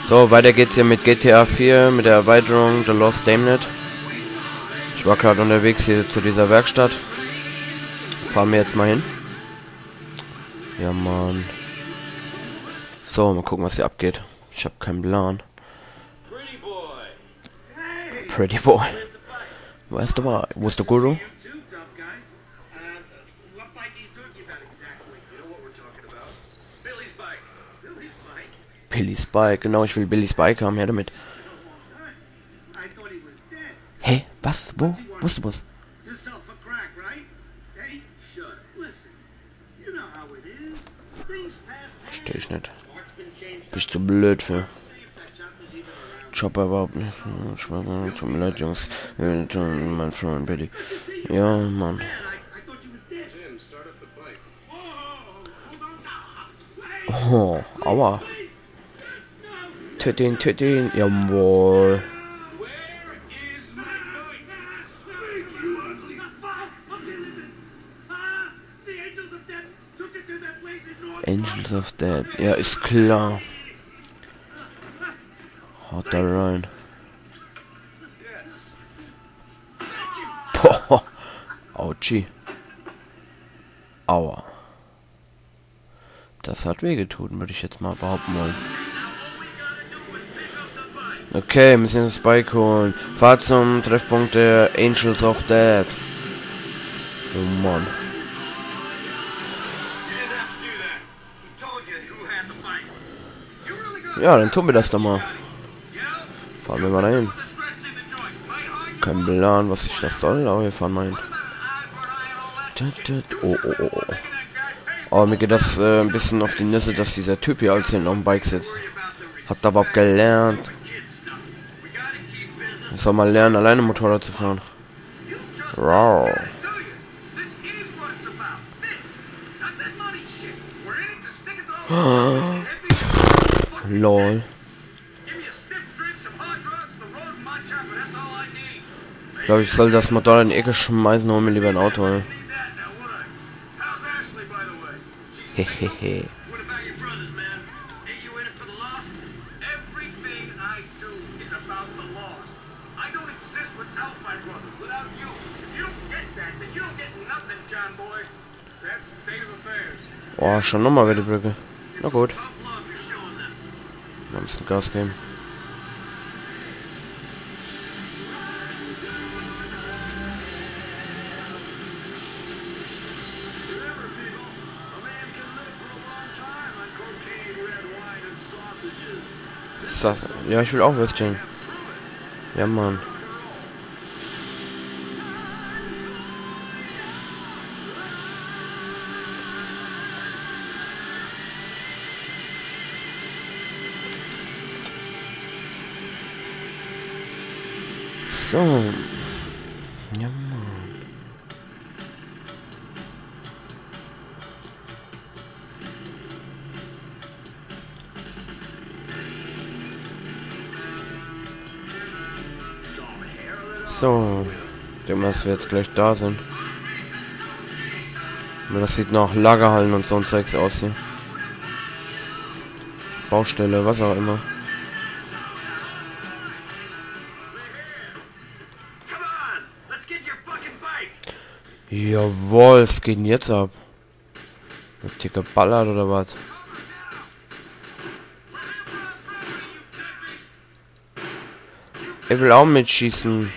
So, weiter geht's hier mit GTA 4, mit der Erweiterung The Lost Damned. Ich war gerade unterwegs hier zu dieser Werkstatt. Fahren wir jetzt mal hin. Ja, Mann. So, mal gucken, was hier abgeht. Ich habe keinen Plan. Pretty Boy. Weißt du was? Wo ist der Guru? Billy's Bike, genau, ich will Billy's Bike haben, her damit. Hey, was? Wo? Wo ist der Bus? Versteh ich nicht. Bist du blöd für. Chopper überhaupt nicht. Tut mir leid, Jungs. Mein Freund Billy. Ja, Mann. Oh, aua. Töt ihn. Jawohl. Angels of Death. Ja, ist klar. Haut da rein. Boah. Autschi. Aua. Das hat wehgetan, würde ich jetzt mal behaupten wollen. Okay, müssen das Bike holen. Fahrt zum Treffpunkt der Angels of Death. Oh Mann. Ja, dann tun wir das doch mal. Fahren wir mal dahin. Kein Plan, was ich das soll, aber wir fahren mal hin. Oh. Aber mir geht das ein bisschen auf die Nüsse, dass dieser Typ hier als hinten auf dem Bike sitzt. Hat da überhaupt gelernt. Ich soll mal lernen, alleine Motorrad zu fahren. Wow. Lol. Ich glaube, ich soll das Motorrad in die Ecke schmeißen, hol mir lieber ein Auto. Ne? Hehehe. Oh, schon nochmal wieder die Brücke. Na gut. Mal ein bisschen Gas geben. Ja, ich will auch Western. Ja, Mann. So. Ja, Mann. So. Ich denke mal, dass wir jetzt gleich da sind. Aber das sieht nach Lagerhallen und so ein Zeugs aus hier. Baustelle, was auch immer. Jawohl, es geht denn jetzt ab. Wird hier geballert oder was? Er will auch mitschießen.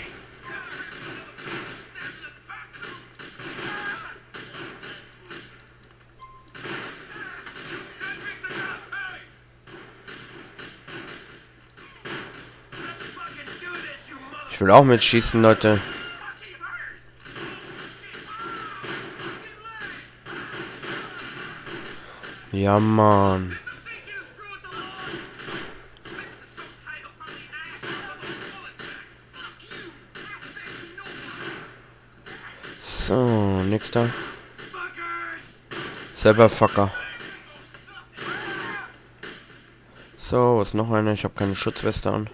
Ich will auch mitschießen, Leute. Ja, Mann. So, nächster. Selber Fucker. So, was noch einer? Ich habe keine Schutzweste an.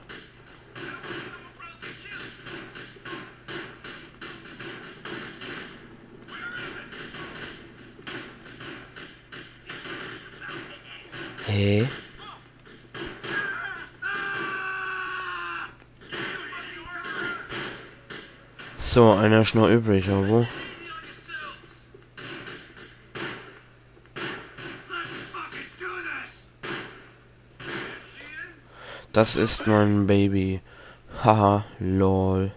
Hey. So, einer ist noch übrig, aber wo? Das ist mein Baby. Haha, lol.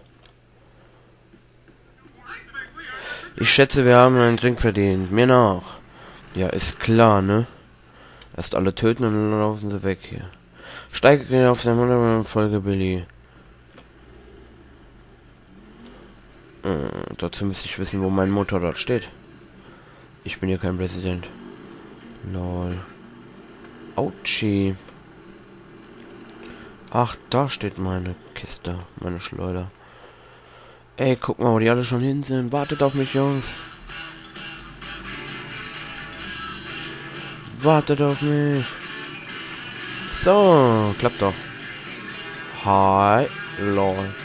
Ich schätze, wir haben einen Drink verdient. Mir nach. Ja, ist klar, ne? Erst alle töten und dann laufen sie weg hier. Steige auf sein Motorrad und folge Billy. Dazu müsste ich wissen, wo mein Motorrad steht. Ich bin hier kein Präsident. Lol. Autschi. Ach, da steht meine Kiste. Meine Schleuder. Ey, guck mal, wo die alle schon hin sind. Wartet auf mich, Jungs. Wartet auf mich. So, klappt doch. Hi, lol.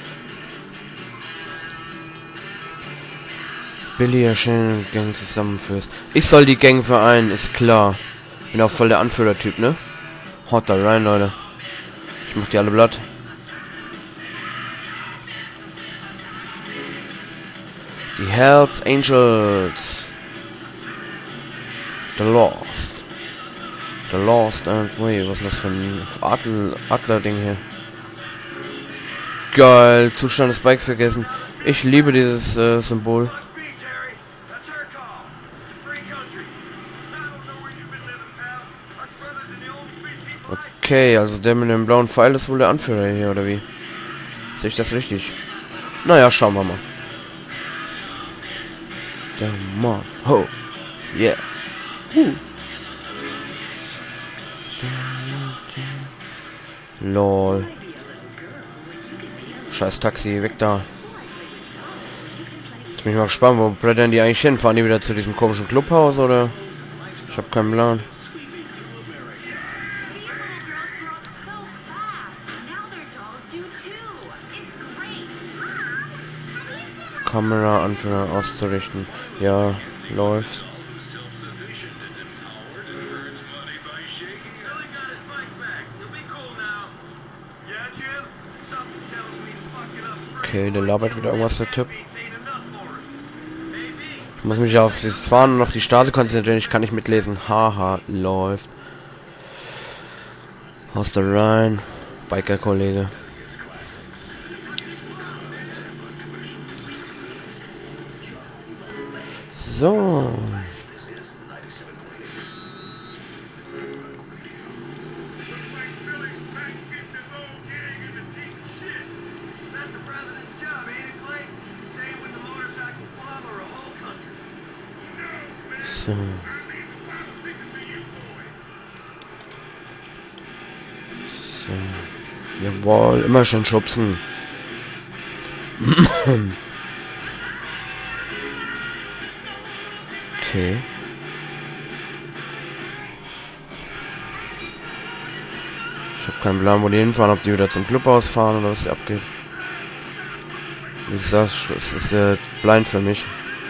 Billy erscheint Gang zusammenführst. Ich soll die Gang vereinen, ist klar. Bin auch voll der Anführertyp, ne? Haut da rein, Leute. Ich mach die alle platt. Die Hells Angels. The Lost. The Lost and Way. Was ist das für ein Adler-Ding hier? Geil. Zustand des Bikes vergessen. Ich liebe dieses Symbol. Okay, also der mit dem blauen Pfeil ist wohl der Anführer hier, oder wie? Sehe ich das richtig? Naja, schauen wir mal. Der Mann. Ho. Yeah. Lol. Scheiß Taxi, weg da. Jetzt bin ich mal gespannt, wo blättern die eigentlich hin? Fahren die wieder zu diesem komischen Clubhaus, oder? Ich habe keinen Plan. Kamera Anführer auszurichten. Ja, läuft. Okay, der labert wieder irgendwas, der Typ. Ich muss mich auf das Fahren und auf die Straße konzentrieren. Ich kann nicht mitlesen. Haha, läuft. Aus der Rhein. Biker-Kollege. So. So. So. Jawohl, immer schön schubsen. Okay. Ich habe keinen Plan, wo die hinfahren, ob die wieder zum Clubhaus fahren oder was hier abgeht. Wie gesagt, es ist blind für mich.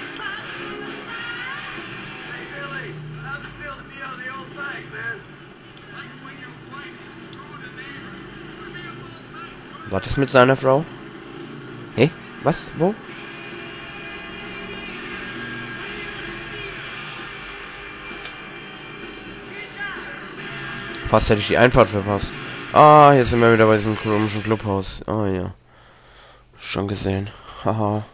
Was ist mit seiner Frau? Hä? Was? Wo? Fast hätte ich die Einfahrt verpasst. Ah, hier sind wir wieder bei diesem komischen Clubhaus. Ah ja. Schon gesehen. Haha.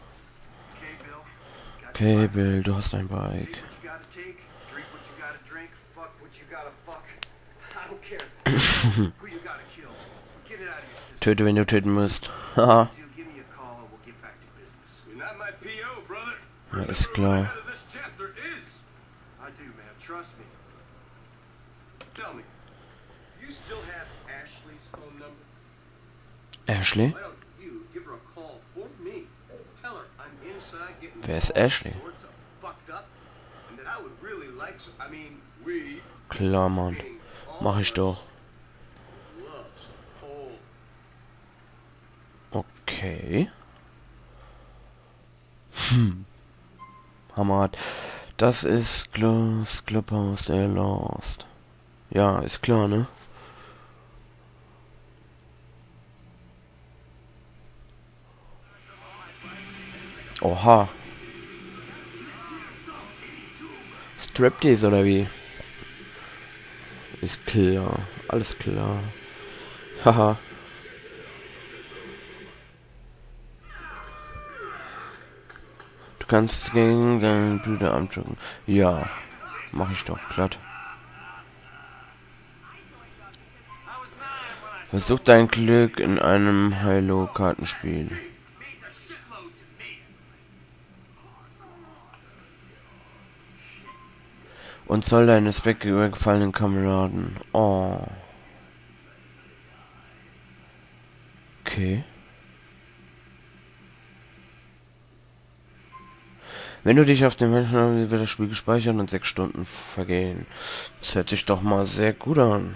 Okay, Bill, du hast ein Bike. Töte, wenn du töten musst. Haha. Ja, ist klar. Ashley? Wer ist Ashley? Klar, Mann. Mach ich doch. Okay. Hammer. Das ist das Clubhaus der Lost. Ja, ist klar, ne? Oha. Striptease oder wie? Ist klar. Alles klar. Haha. Du kannst gegen deinen Bruder andrücken. Ja. Mach ich doch glatt. Versuch dein Glück in einem Halo-Kartenspiel. Und soll deinen Respekt gegenüber gefallenen Kameraden. Oh. Okay. Wenn du dich auf den Menschen wird das Spiel gespeichert und 6 Stunden vergehen. Das hört sich doch mal sehr gut an.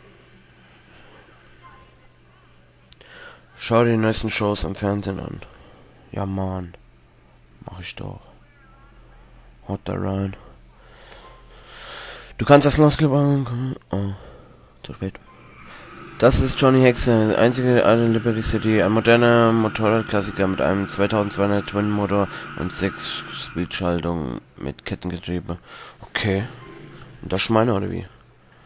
Schau dir die neuesten Shows am Fernsehen an. Ja, Mann. Mach ich doch. Haut da rein. Du kannst das losgebauen. Oh. Zu spät. Das ist Johnny Hexe, einzige alte Liberty City, ein moderner Motorradklassiker mit einem 2200 Twin Motor und 6 Speedschaltungen mit Kettengetriebe. Okay. Und das ist meine oder wie?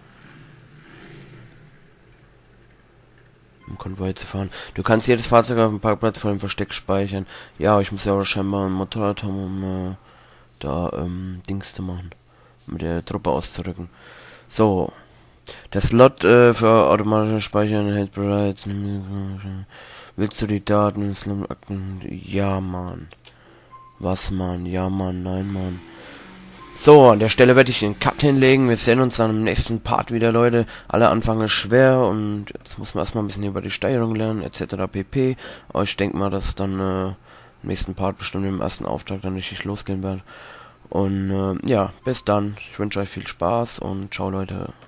Um Konvoi zu fahren. Du kannst jedes Fahrzeug auf dem Parkplatz vor dem Versteck speichern. Ja, aber ich muss ja auch scheinbar ein Motorrad haben, um Dings zu machen. Mit der Truppe auszurücken. So. Der Slot für automatische Speichern hält bereits. Willst du die Daten? Ja, Mann. Was, Mann? Ja, Mann. Nein, Mann. So, an der Stelle werde ich den Cut hinlegen. Wir sehen uns dann im nächsten Part wieder, Leute. Alle Anfang ist schwer und jetzt muss man erstmal ein bisschen über die Steuerung lernen, etc. pp. Aber ich denke mal, dass dann im nächsten Part bestimmt im ersten Auftrag dann richtig losgehen wird. Und ja, bis dann. Ich wünsche euch viel Spaß und ciao, Leute.